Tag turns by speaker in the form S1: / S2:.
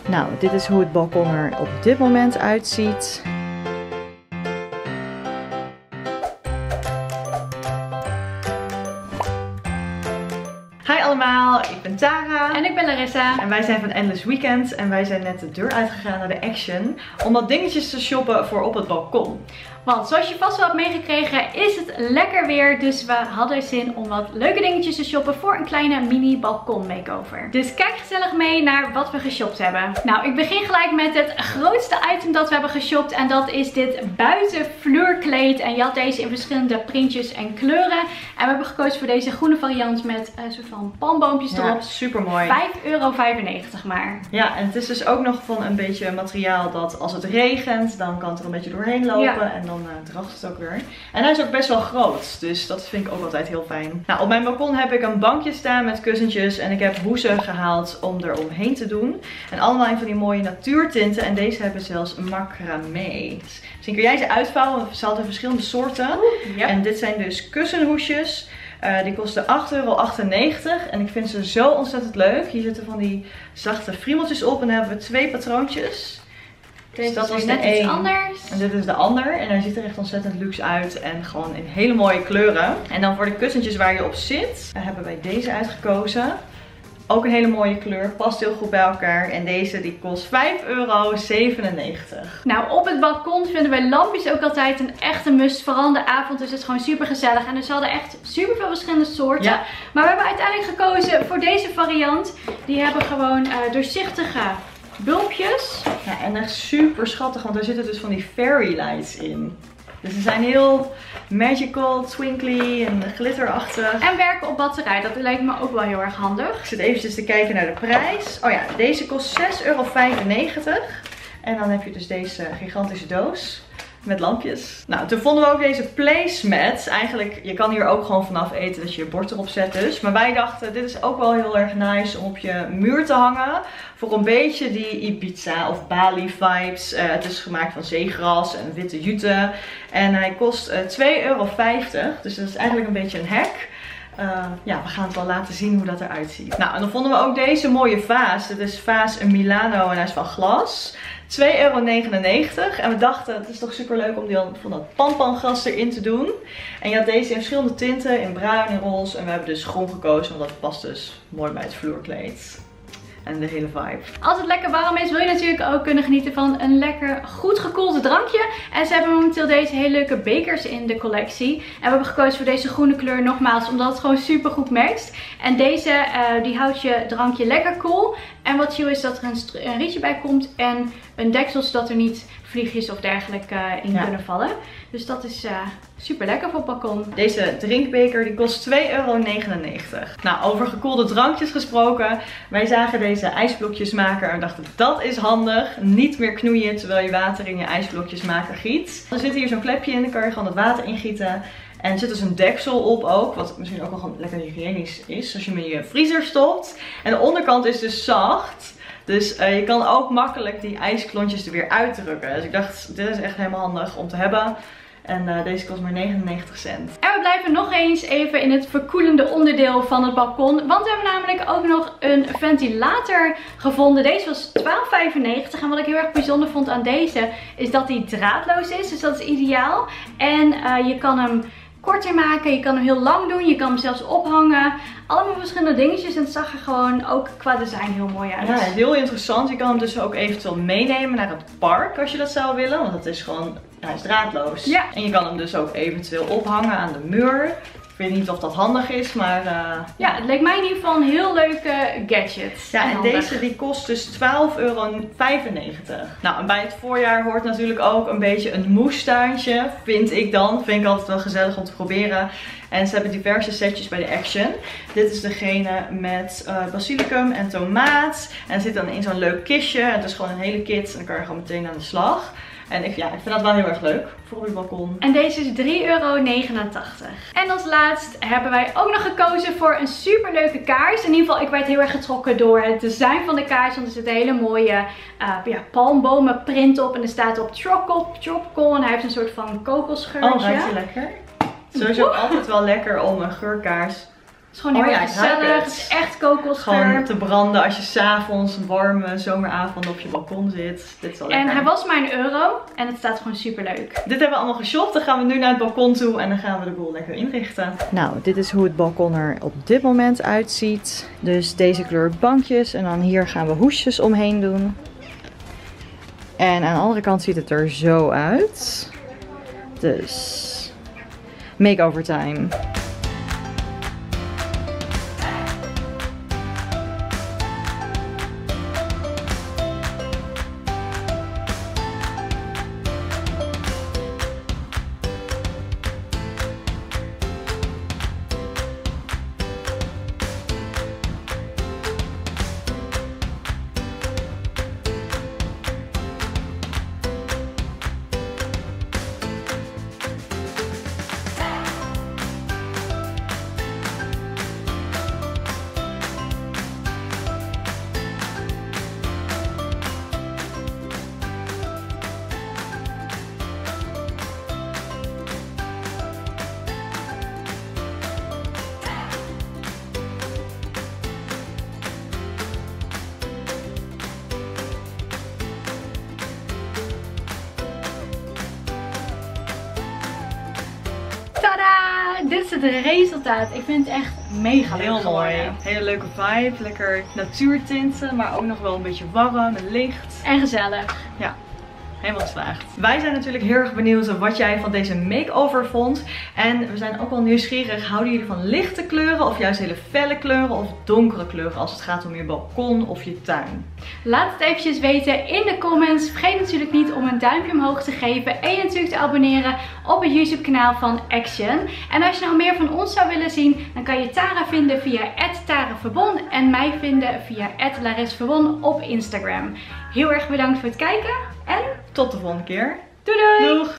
S1: Nou, dit is hoe het balkon er op dit moment uitziet. Hi allemaal, ik ben Tara.
S2: En ik ben Larissa.
S1: En wij zijn van Endless Weekend. En wij zijn net de deur uitgegaan naar de Action. Om wat dingetjes te shoppen voor op het balkon.
S2: Want zoals je vast wel hebt meegekregen is het lekker weer. Dus we hadden zin om wat leuke dingetjes te shoppen voor een kleine mini balkon makeover. Dus kijk gezellig mee naar wat we geshopt hebben. Nou, ik begin gelijk met het grootste item dat we hebben geshopt. En dat is dit buitenvloerkleed. En je had deze in verschillende printjes en kleuren. En we hebben gekozen voor deze groene variant met een soort van palmboompjes erop.
S1: Ja, super mooi.
S2: €5,95 maar.
S1: Ja, en het is dus ook nog van een beetje materiaal dat als het regent, dan kan het er een beetje doorheen lopen. Ja. En dan draaft het ook weer. En hij is ook best wel groot, dus dat vind ik ook altijd heel fijn. Nou, op mijn balkon heb ik een bankje staan met kussentjes en ik heb hoezen gehaald om er omheen te doen. En allemaal in van die mooie natuurtinten en deze hebben zelfs macramé. Dus misschien kun jij ze uitvouwen, ze hadden verschillende soorten. Ja. En dit zijn dus kussenhoesjes. Die kosten €8,98 en ik vind ze zo ontzettend leuk. Hier zitten van die zachte friemeltjes op en dan hebben we 2 patroontjes.
S2: Deze
S1: dus dat was
S2: net iets anders.
S1: En dit is de ander. En hij ziet er echt ontzettend luxe uit. En gewoon in hele mooie kleuren. En dan voor de kussentjes waar je op zit, hebben wij deze uitgekozen. Ook een hele mooie kleur. Past heel goed bij elkaar. En deze die kost €5,97.
S2: Nou, op het balkon vinden wij lampjes ook altijd een echte must. Vooral in de avond is het gewoon super gezellig. En dus hadden echt super veel verschillende soorten. Ja. Maar we hebben uiteindelijk gekozen voor deze variant. Die hebben gewoon doorzichtige bulbjes.
S1: Ja, en echt super schattig, want er zitten dus van die fairy lights in. Dus ze zijn heel magical, twinkly en glitterachtig.
S2: En werken op batterij, dat lijkt me ook wel heel erg handig.
S1: Ik zit eventjes te kijken naar de prijs. Oh ja, deze kost €6,95. En dan heb je dus deze gigantische doos. Met lampjes. Nou, toen vonden we ook deze placemats. Eigenlijk, je kan hier ook gewoon vanaf eten dat je je bord erop zet dus. Maar wij dachten, dit is ook wel heel erg nice om op je muur te hangen. Voor een beetje die Ibiza of Bali vibes. Het is gemaakt van zeegras en witte jute. En hij kost €2,50. Dus dat is eigenlijk een beetje een hack. Ja, we gaan het wel laten zien hoe dat eruit ziet. Nou, en dan vonden we ook deze mooie vaas. Dit is vaas in Milano en hij is van glas. €2,99. En we dachten, het is toch super leuk om die dan van dat panpangras erin te doen. En je had deze in verschillende tinten, in bruin, in roze. En we hebben dus groen gekozen, want dat past dus mooi bij het vloerkleed. En de hele vibe.
S2: Als het lekker warm is, wil je natuurlijk ook kunnen genieten van een lekker goed gekoeld drankje. En ze hebben momenteel deze hele leuke bekers in de collectie. En we hebben gekozen voor deze groene kleur nogmaals, omdat het gewoon super goed matcht. En deze, die houdt je drankje lekker koel. En wat chill is dat er een rietje bij komt en een deksel, zodat er niet vliegjes of dergelijke in kunnen vallen. Dus dat is super lekker voor het balkon.
S1: Deze drinkbeker die kost €2,99. Nou, over gekoelde drankjes gesproken. Wij zagen deze ijsblokjesmaker en dachten, dat is handig. Niet meer knoeien terwijl je water in je ijsblokjesmaker giet. Er zit hier zo'n klepje in, dan kan je gewoon het water ingieten. En er zit dus een deksel op ook, wat misschien ook wel gewoon lekker hygiënisch is als je hem in je vriezer stopt. En de onderkant is dus zacht. Dus je kan ook makkelijk die ijsklontjes er weer uitdrukken. Dus ik dacht, dit is echt helemaal handig om te hebben. En deze kost maar 99 cent.
S2: En we blijven nog eens even in het verkoelende onderdeel van het balkon. Want we hebben namelijk ook nog een ventilator gevonden. Deze was €12,95. En wat ik heel erg bijzonder vond aan deze is dat hij draadloos is. Dus dat is ideaal. En je kan hem korter maken, je kan hem heel lang doen, je kan hem zelfs ophangen. Allemaal verschillende dingetjes en het zag er gewoon ook qua design heel mooi uit.
S1: Ja, heel interessant. Je kan hem dus ook eventueel meenemen naar het park als je dat zou willen. Want het is gewoon, hij is draadloos. Ja. En je kan hem dus ook eventueel ophangen aan de muur. Ik weet niet of dat handig is, maar
S2: ja, het leek mij in ieder geval een heel leuke gadget.
S1: Ja, en deze die kost dus €12,95. Nou, en bij het voorjaar hoort natuurlijk ook een beetje een moestuintje, vind ik dan. Vind ik altijd wel gezellig om te proberen. En ze hebben diverse setjes bij de Action. Dit is degene met basilicum en tomaat. En het zit dan in zo'n leuk kistje. Het is gewoon een hele kit en dan kan je gewoon meteen aan de slag. En ik vind dat wel heel erg leuk voor op je balkon.
S2: En deze is €3,89. En als laatst hebben wij ook nog gekozen voor een super leuke kaars. In ieder geval, ik werd heel erg getrokken door het design van de kaars. Want er zit een hele mooie palmbomen print op. En er staat op tropical. En hij heeft een soort van kokosgeurtje.
S1: Oh, ruikt hij lekker? Sowieso altijd wel lekker om een geurkaars
S2: Het is gewoon heel
S1: ja,
S2: erg gezellig. Het is echt kokosgeur.
S1: Gewoon te branden als je 's avonds een warme zomeravond op je balkon zit. Dit is wel lekker.
S2: En hij was maar €1 en het staat gewoon super leuk.
S1: Dit hebben we allemaal geshopt. Dan gaan we nu naar het balkon toe en dan gaan we de boel lekker inrichten. Nou, dit is hoe het balkon er op dit moment uitziet. Dus deze kleur bankjes en dan hier gaan we hoesjes omheen doen. En aan de andere kant ziet het er zo uit. Dus makeover time.
S2: Tadaa! Dit is het resultaat. Ik vind het echt mega leuk
S1: Heel mooi.
S2: geworden.
S1: Hele leuke vibe. Lekker natuurtinten, maar ook nog wel een beetje warm en licht.
S2: En gezellig.
S1: Ja. Helemaal geslaagd. Wij zijn natuurlijk heel erg benieuwd wat jij van deze makeover vond. En we zijn ook wel nieuwsgierig. Houden jullie van lichte kleuren of juist hele felle kleuren of donkere kleuren als het gaat om je balkon of je tuin?
S2: Laat het eventjes weten in de comments. Vergeet natuurlijk niet om een duimpje omhoog te geven. En je natuurlijk te abonneren op het YouTube kanaal van Action. En als je nog meer van ons zou willen zien, dan kan je Tara vinden via @TaraVerbon. En mij vinden via @LarisVerbon op Instagram. Heel erg bedankt voor het kijken. En
S1: Tot de volgende keer.
S2: doei doei!
S1: Doeg!